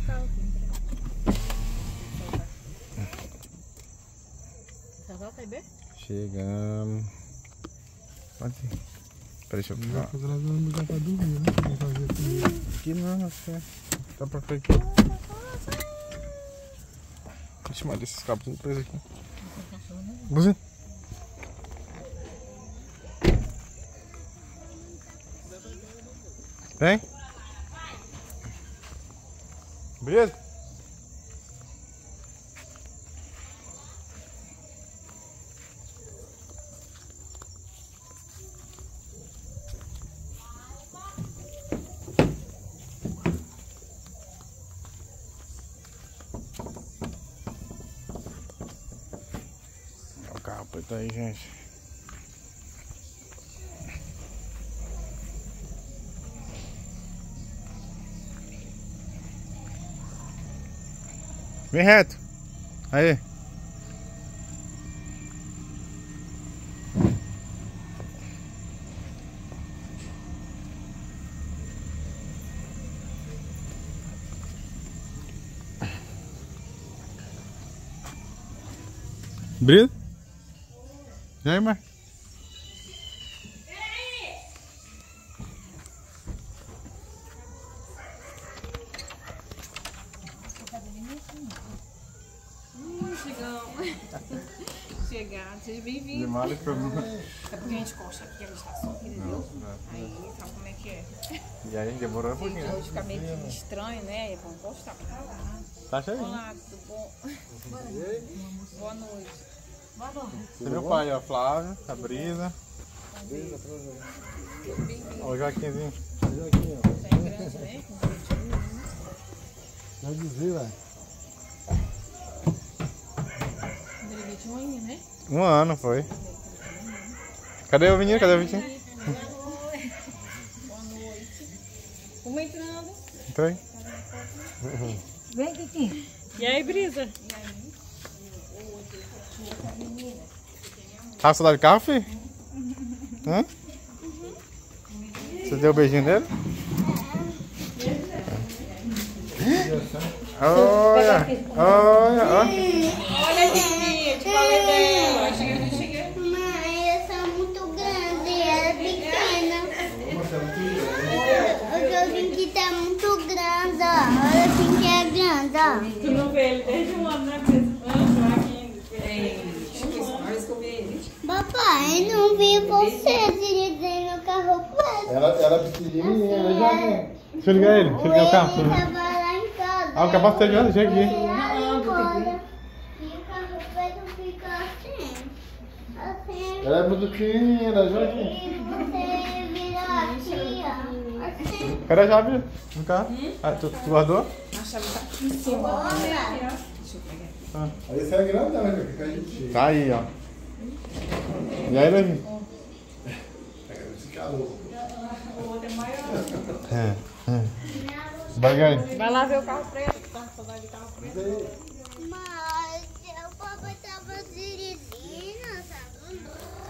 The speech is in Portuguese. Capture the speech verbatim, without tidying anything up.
carro aqui. Soltar o bebê? Chegamos. Pode ir. Peraí, deixa eu Não vai pegar. fazer um lugar pra dormir, né? Tem que fazer assim. Aqui não, assim. Tá pra frente. Vixe, mas esses cabos tudo presos aqui. Buzinho. Vem. Beleza? Olha o carro preto aí, gente. Vem reto. Aí. Brisa? E aí, mãe? Chegar, seja bem-vindo. De mal e pra mim. É porque a gente costa aqui, a gente tá só aqui, entendeu? Aí, sabe como é que é? E aí, demorou um pouquinho. Hoje fica meio que estranho, né? É bom postar pra lá. Tá cheio. Olá, tudo bom? Boa noite. Boa noite. Esse é meu pai, ó, Flávio, a Brisa. Ó, o Joaquimzinho. Joaquim, ó. Já é grande, né? Com jeitinho. Vai dizer, vai. Delegate um ainda, né? Um ano foi. Cadê o menino? Cadê o Vitinho? Boa noite. Vamos entrando. Entra aí. Vem, Tiquinho. E aí, Brisa? Tá com saudade de carro, filho? Hã? Você deu o beijinho dele? Olha! Olha! Olha! Olha, Tiquinho, te falei dela. Chega, chega. Mãe, eu sou muito grande, ela é pequena. O joguinho que tá muito grande, ó. Olha assim que é grande, ó. Tu não vê ele desde um ano, né? Papai, eu não vi você dirigindo o carro preto. Ela, ela é pequenininha, né, Joaquim? Deixa eu ligar ele, deixa eu ligar o carro. Ele tava lá em casa. Ah, o capaz tá ligado, chega aqui. Aí embora. E o carro preto fica assim. Assim. Ela é muito pequenininha, né, Joaquim? E você vira aqui, ó. Assim. Cadê a chave no carro? Ah, tu, tu guardou? A chave tá aqui em cima. Bora. Deixa eu pegar. Ah, Aí você é grandão, né, Joaquim? Que a gente chega. tá aí, ó. E aí, Levi? Esse calor. O outro é maior. É, é. Vai, Gai. Vai lá ver o carro preto. Tá com saudade de carro preto. Mas o papai tava dirigindo, sabe?